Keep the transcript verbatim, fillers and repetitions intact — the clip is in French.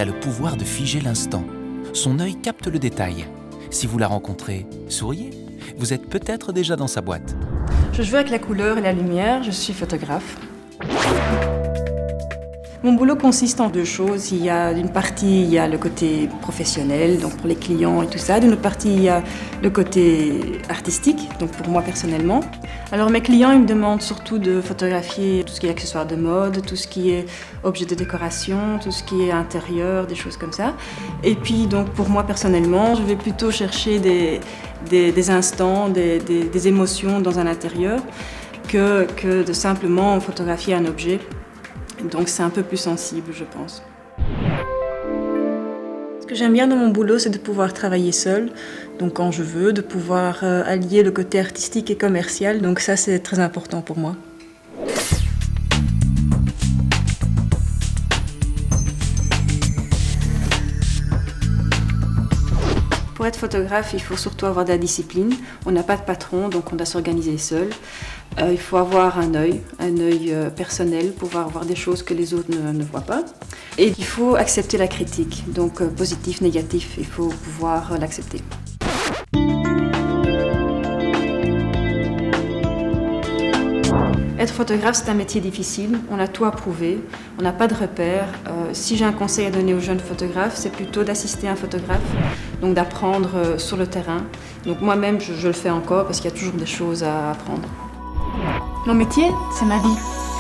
Elle a le pouvoir de figer l'instant. Son œil capte le détail. Si vous la rencontrez, souriez. Vous êtes peut-être déjà dans sa boîte. Je joue avec la couleur et la lumière, je suis photographe. Mon boulot consiste en deux choses. Il y a d'une partie, il y a le côté professionnel, donc pour les clients et tout ça. D'une autre partie, il y a le côté artistique, donc pour moi personnellement. Alors mes clients, ils me demandent surtout de photographier tout ce qui est accessoires de mode, tout ce qui est objets de décoration, tout ce qui est intérieur, des choses comme ça. Et puis donc pour moi personnellement, je vais plutôt chercher des, des, des instants, des, des, des émotions dans un intérieur que, que de simplement photographier un objet. Donc c'est un peu plus sensible, je pense. Ce que j'aime bien dans mon boulot, c'est de pouvoir travailler seul, donc quand je veux, de pouvoir euh, allier le côté artistique et commercial, donc ça c'est très important pour moi. Pour être photographe, il faut surtout avoir de la discipline. On n'a pas de patron, donc on doit s'organiser seul. Euh, il faut avoir un œil, un œil euh, personnel, pouvoir voir des choses que les autres ne, ne voient pas. Et il faut accepter la critique, donc euh, positif, négatif, il faut pouvoir euh, l'accepter. Être photographe, c'est un métier difficile, on a tout à prouver, on n'a pas de repères. Euh, si j'ai un conseil à donner aux jeunes photographes, c'est plutôt d'assister un photographe, donc d'apprendre euh, sur le terrain. Donc moi-même, je, je le fais encore parce qu'il y a toujours des choses à apprendre. Mon métier, c'est ma vie.